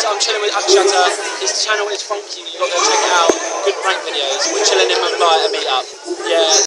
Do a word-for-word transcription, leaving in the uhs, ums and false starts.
guys, I'm chilling with Akshata. His channel is funky, you got to go check it out. Good prank videos. We're chilling in Mumbai at a meet up. Yeah.